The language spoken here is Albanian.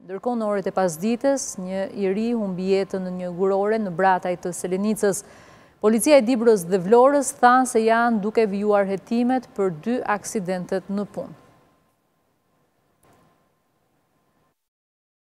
Ndërkohë në orët e pasdites, një i ri humbi jetën në një gurore në Brataj të Selenicës. Policia e Dibrës dhe Vlorës tha se janë duke vijuar hetimet për 2 aksidentet në punë.